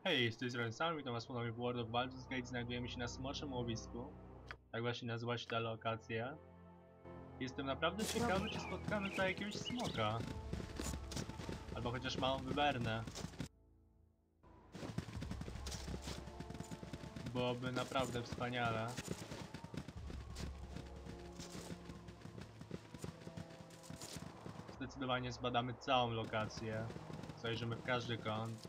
Hej, z tej strony Sam, witam was ponownie w World of Baldur's Gate. Znajdujemy się na Smoczym Łowisku. Tak właśnie nazywa się ta lokacja. Jestem naprawdę ciekawy, czy spotkamy tutaj jakiegoś smoka. Albo chociaż małą wybernę. Byłoby naprawdę wspaniale. Zdecydowanie zbadamy całą lokację. Zajrzymy w każdy kąt.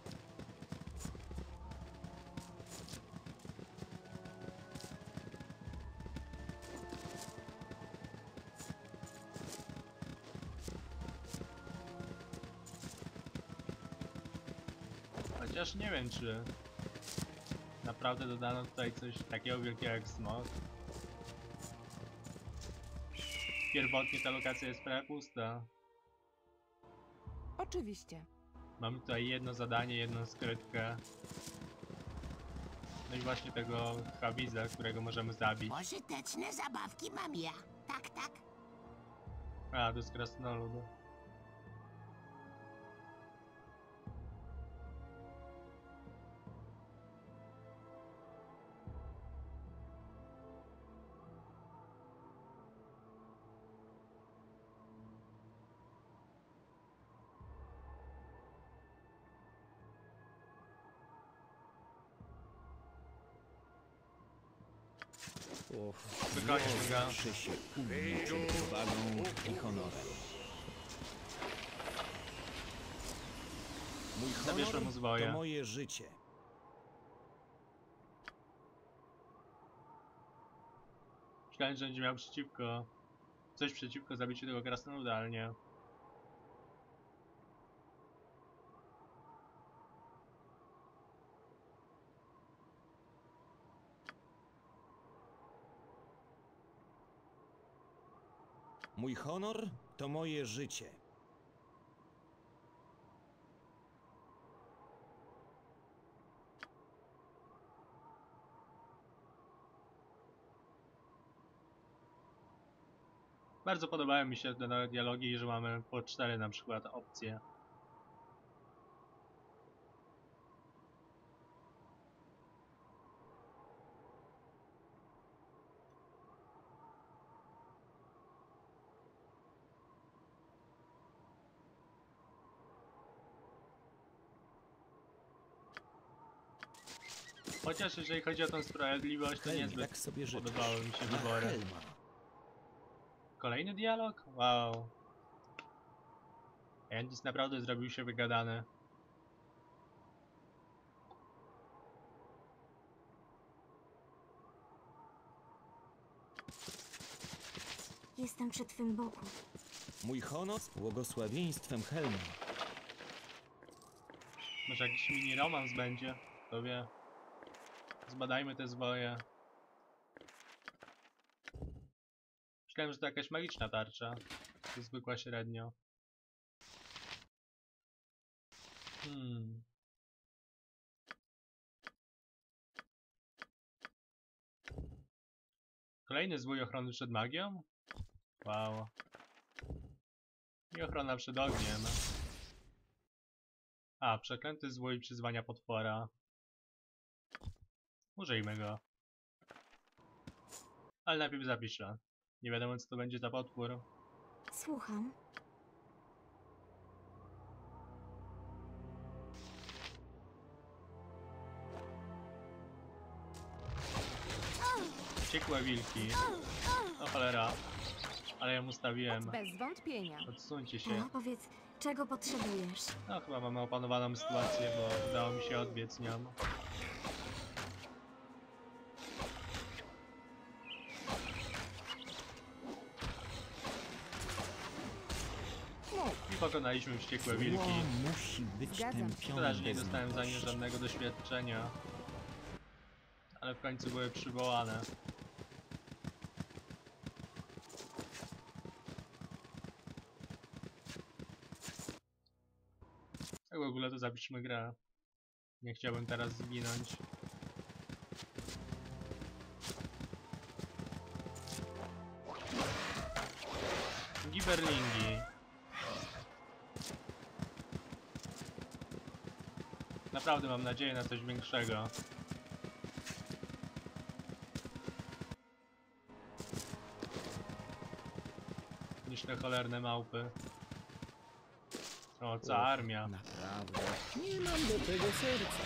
Chociaż nie wiem, czy naprawdę dodano tutaj coś takiego wielkiego jak smog. Pierwotnie ta lokacja jest prawie pusta. Oczywiście. Mamy tutaj jedno zadanie, jedną skrytkę. No i właśnie tego Hawiza, którego możemy zabić. Pożyteczne zabawki mam ja. Tak, tak. A, to jest krasnolud. Spokojnie, Śmiga. Zawsze się umie przed powagą i honorem. Mój Zabierzmy mu honor zwoje. to moje życie. Myślałem, że będzie miał coś przeciwko zabiciu tego krasnoluda, ale nie. Mój honor to moje życie. Bardzo podobają mi się te dialogi, że mamy po 4 na przykład opcje. Chociaż jeżeli chodzi o tą sprawiedliwość, to niezbyt Jak sobie życzysz. podobały mi się Na wybory. Helma. Kolejny dialog? Wow. Andis naprawdę zrobił się wygadany. Jestem przy twym boku. Mój honor z błogosławieństwem Helma. Może jakiś mini romans będzie? Kto wie. Zbadajmy te zwoje. Myślałem, że to jakaś magiczna tarcza. To zwykła średnio. Kolejny zwój ochrony przed magią? Wow. I ochrona przed ogniem. A, przeklęty zwój przyzwania potwora. Użyjmy go. Ale najpierw zapiszę. Nie wiadomo, co to będzie za potwór. Słucham. Wściekłe wilki. O cholera. Ale ją ustawiłem. Bez wątpienia. Odsuńcie się. A powiedz, czego potrzebujesz? No, chyba mamy opanowaną sytuację, bo udało mi się odbiec nią. I pokonaliśmy wściekłe wilki. Zło musi być Zgadzam się. tępione Szkoda, że nie bez dostałem za nie litości. żadnego doświadczenia. Ale w końcu były przywołane. Tak w ogóle to zapiszmy grę. Nie chciałbym teraz zginąć. Giberlingi. Naprawdę mam nadzieję na coś większego. Niż te cholerne małpy. O, cała armia. Naprawdę. Nie mam do tego serca.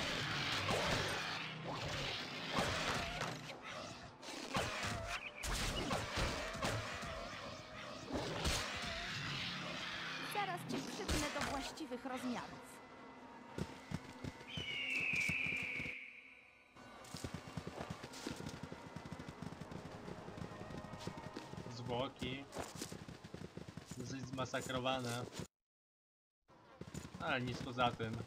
Zaraz cię przypnę do właściwych rozmiarów. Zwłoki. Dosyć zmasakrowane. Ale nic poza tym.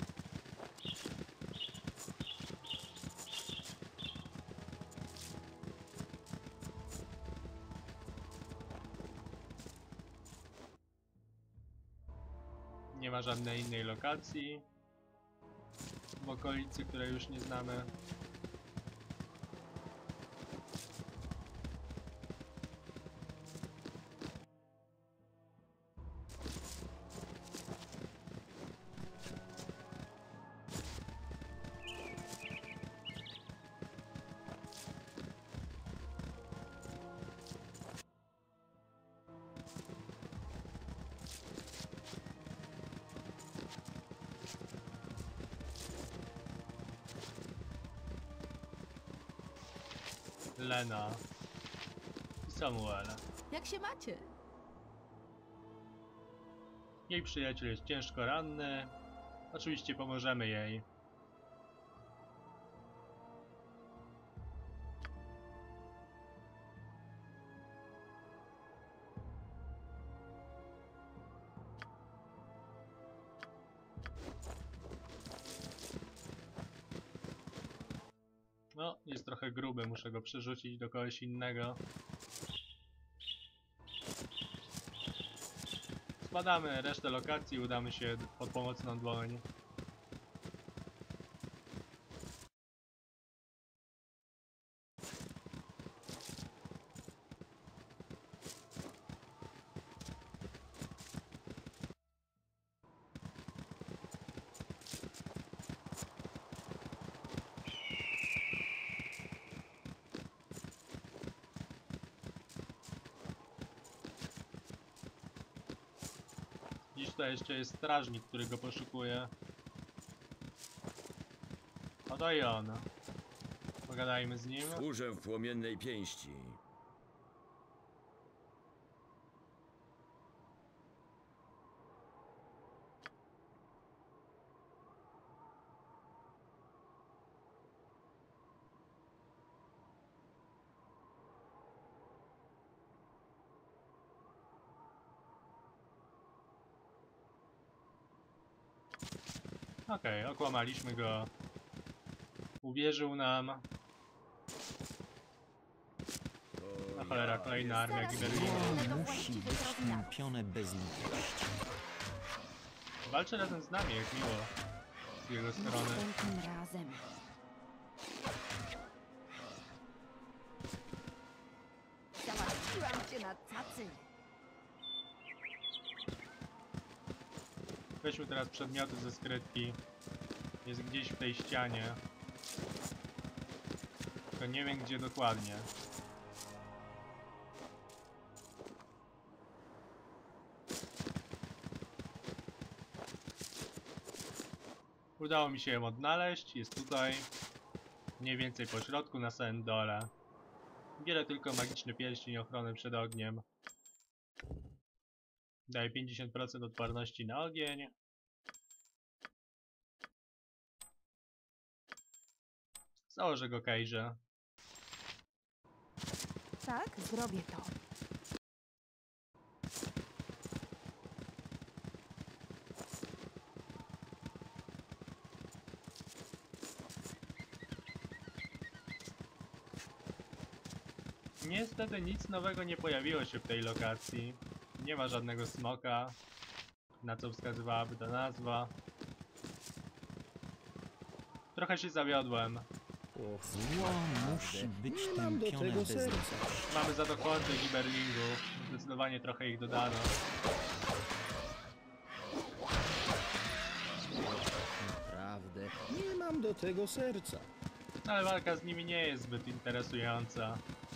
Nie ma żadnej innej lokacji w okolicy, której już nie znamy. Lena i Samuel. Jak się macie? Jej przyjaciel jest ciężko ranny. Oczywiście pomożemy jej. No, jest trochę gruby, muszę go przerzucić do kogoś innego. Zbadamy resztę lokacji i udamy się pod pomocną dłoń. Dziś tutaj jeszcze jest strażnik, który go poszukuje. Oto i on. Pogadajmy z nim. Służę w płomiennej pięści. Okej, okłamaliśmy go. Uwierzył nam. Na cholera, kolejna armia Zaraz Giberlingów. przypnę do Musi właściwych być rozmiarów. tępione bez litości. Walczy razem z nami, jak miło. Z jego strony. Następnym razem. Załatwiłam cię na cacy. Weźmy teraz przedmioty ze skrytki. Jest gdzieś w tej ścianie. Tylko nie wiem gdzie dokładnie. Udało mi się ją odnaleźć, jest tutaj. Mniej więcej po środku, na samym dole. Bierę tylko magiczny pierścień ochrony przed ogniem. Daje 50% odporności na ogień. Założę go Kejrze. Tak, zrobię to. Niestety nic nowego nie pojawiło się w tej lokacji. Nie ma żadnego smoka, na co wskazywałaby ta nazwa. Trochę się zawiodłem. Och, Zło musi być nie mam do tępione tego bez serca. litości. Mamy za to hordy Giberlingów. Zdecydowanie trochę ich dodano. Naprawdę. Nie mam do tego serca. Ale walka z nimi nie jest zbyt interesująca.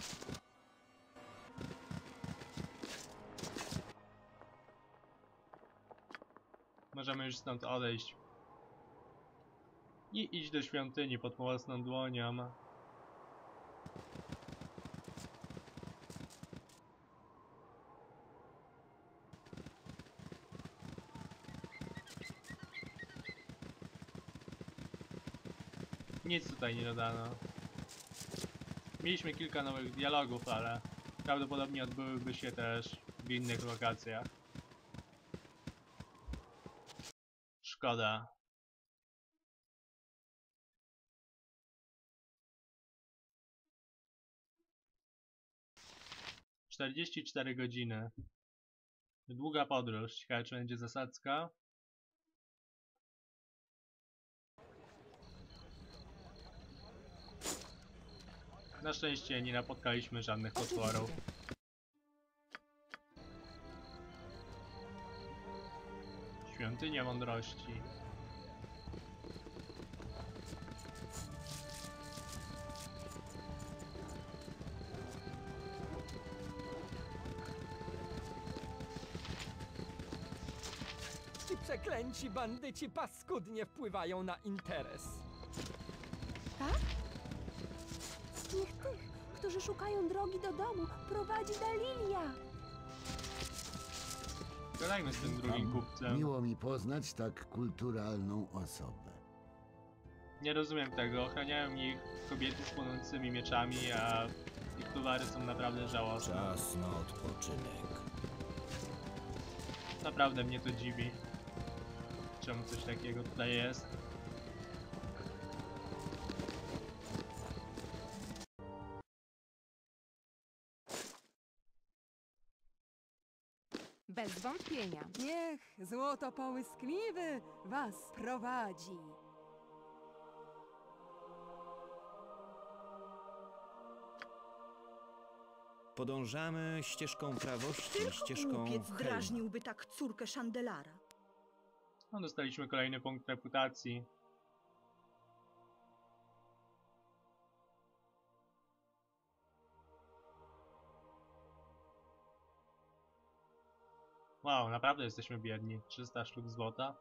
Możemy już stąd odejść. I iść do świątyni pod własną dłonią. Nic tutaj nie dodano. Mieliśmy kilka nowych dialogów, ale prawdopodobnie odbyłyby się też w innych lokacjach. Szkoda. - 44 godziny. Długa podróż. Ciekawe, czy będzie zasadzka. Na szczęście nie napotkaliśmy żadnych potworów. Świątynia mądrości. Ci przeklęci bandyci paskudnie wpływają na interes. Tak? Niech tych, którzy szukają drogi do domu, prowadzi Dalilia. Gadajmy z tym drugim kupcem. Miło mi poznać tak kulturalną osobę. Nie rozumiem tego. Ochraniają ich kobiety z płonącymi mieczami, a ich towary są naprawdę żałosne. Czas na odpoczynek. Naprawdę mnie to dziwi. Czemu coś takiego tutaj jest? Bez wątpienia. Niech złoto połyskliwy was prowadzi. Podążamy ścieżką prawości, ścieżką Głupiec Helma. drażniłby tak córkę Shandelara. No, dostaliśmy kolejny punkt reputacji. Wow, naprawdę jesteśmy biedni. 300 sztuk złota.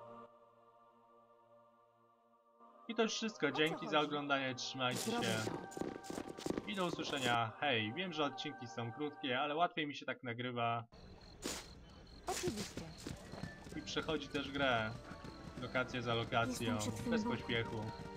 I to już wszystko. Dzięki za oglądanie. Trzymajcie się. I do usłyszenia. Hej, wiem, że odcinki są krótkie, ale łatwiej mi się tak nagrywa. Oczywiście. I przechodzi też grę. Lokację za lokacją. Jestem przed tym Bez boku. pośpiechu.